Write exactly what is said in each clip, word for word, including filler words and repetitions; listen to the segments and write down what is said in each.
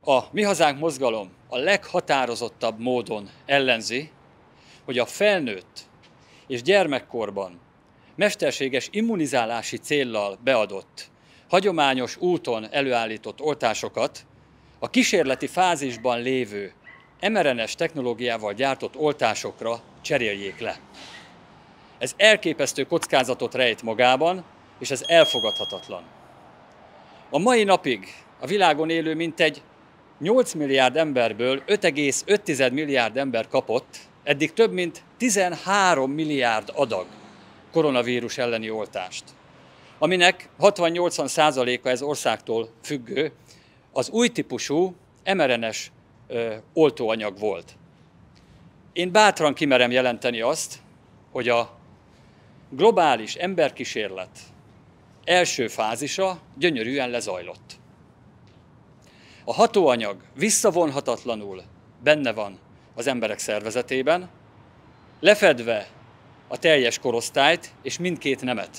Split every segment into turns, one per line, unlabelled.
A Mi Hazánk mozgalom a leghatározottabb módon ellenzi, hogy a felnőtt és gyermekkorban mesterséges immunizálási céllal beadott, hagyományos úton előállított oltásokat a kísérleti fázisban lévő em er en es technológiával gyártott oltásokra cseréljék le. Ez elképesztő kockázatot rejt magában, és ez elfogadhatatlan. A mai napig a világon élő mintegy nyolc milliárd emberből öt egész öt milliárd ember kapott eddig több mint tizenhárom milliárd adag koronavírus elleni oltást, aminek hatvan-nyolcvan százaléka ez országtól függő, az új típusú em er en es ö, oltóanyag volt. Én bátran kimerem jelenteni azt, hogy a globális emberkísérlet első fázisa gyönyörűen lezajlott. A hatóanyag visszavonhatatlanul benne van az emberek szervezetében, lefedve a teljes korosztályt és mindkét nemet.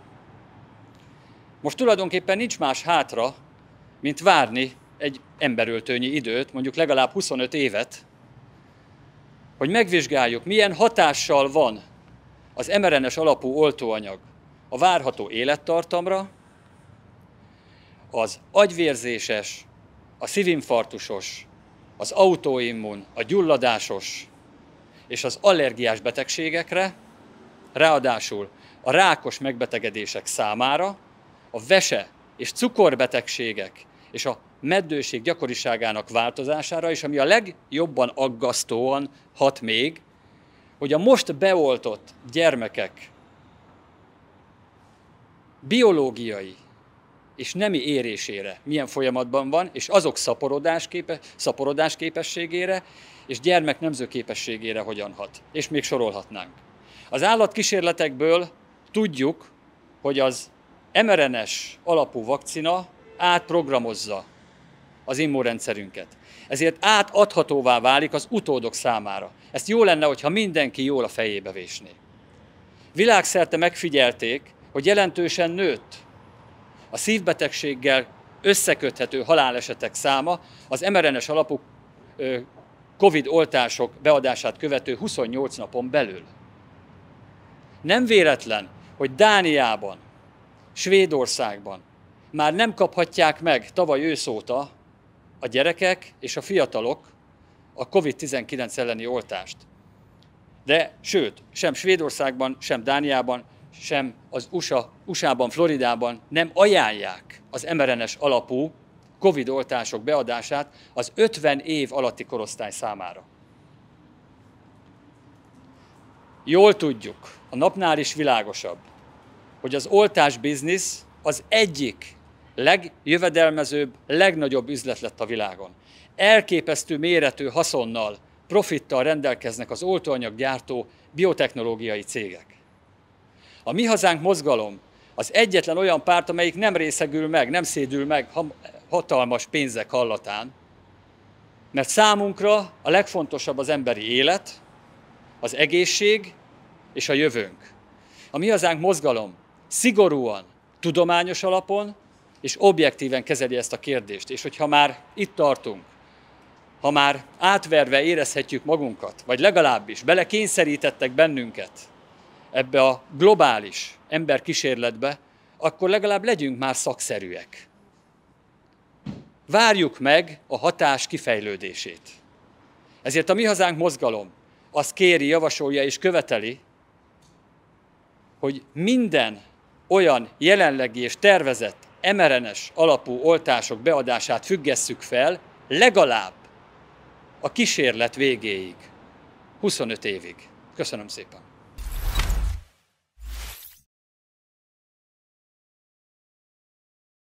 Most tulajdonképpen nincs más hátra, mint várni egy emberöltőnyi időt, mondjuk legalább huszonöt évet, hogy megvizsgáljuk, milyen hatással van az em er en es alapú oltóanyag a várható élettartamra, az agyvérzéses, a szívinfarktusos, az autoimmun, a gyulladásos és az allergiás betegségekre, ráadásul a rákos megbetegedések számára, a vese- és cukorbetegségek és a meddőség gyakoriságának változására, és ami a legjobban aggasztóan hat még, hogy a most beoltott gyermekek biológiai és nemi érésére milyen folyamatban van, és azok szaporodás, képe, szaporodás képességére és gyermek nemzőképességére hogyan hat. És még sorolhatnánk. Az állatkísérletekből tudjuk, hogy az em er en es alapú vakcina átprogramozza az immunrendszerünket. Ezért átadhatóvá válik az utódok számára. Ezt jó lenne, hogyha mindenki jól a fejébe vésné. Világszerte megfigyelték, hogy jelentősen nőtt a szívbetegséggel összeköthető halálesetek száma az em er en es alapú Covid oltások beadását követő huszonnyolc napon belül. Nem véletlen, hogy Dániában, Svédországban már nem kaphatják meg tavaly ősz óta a gyerekek és a fiatalok a Covid tizenkilenc elleni oltást. De sőt, sem Svédországban, sem Dániában, sem az u es á, u es á-ban, Floridában nem ajánlják az em er en es alapú Covid oltások beadását az ötven év alatti korosztály számára. Jól tudjuk, a napnál is világosabb, hogy az oltás biznisz az egyik legjövedelmezőbb, legnagyobb üzlet lett a világon. Elképesztő méretű haszonnal, profittal rendelkeznek az oltóanyaggyártó biotechnológiai cégek. A Mi Hazánk mozgalom az egyetlen olyan párt, amelyik nem részegül meg, nem szédül meg hatalmas pénzek hallatán, mert számunkra a legfontosabb az emberi élet, az egészség és a jövőnk. A Mi Hazánk mozgalom szigorúan, tudományos alapon és objektíven kezeli ezt a kérdést. És hogyha már itt tartunk, ha már átverve érezhetjük magunkat, vagy legalábbis belekényszerítettek bennünket ebbe a globális emberkísérletbe, akkor legalább legyünk már szakszerűek. Várjuk meg a hatás kifejlődését. Ezért a Mi Hazánk mozgalom azt kéri, javasolja és követeli, hogy minden olyan jelenlegi és tervezett em er en es alapú oltások beadását függesszük fel legalább a kísérlet végéig, huszonöt évig. Köszönöm szépen!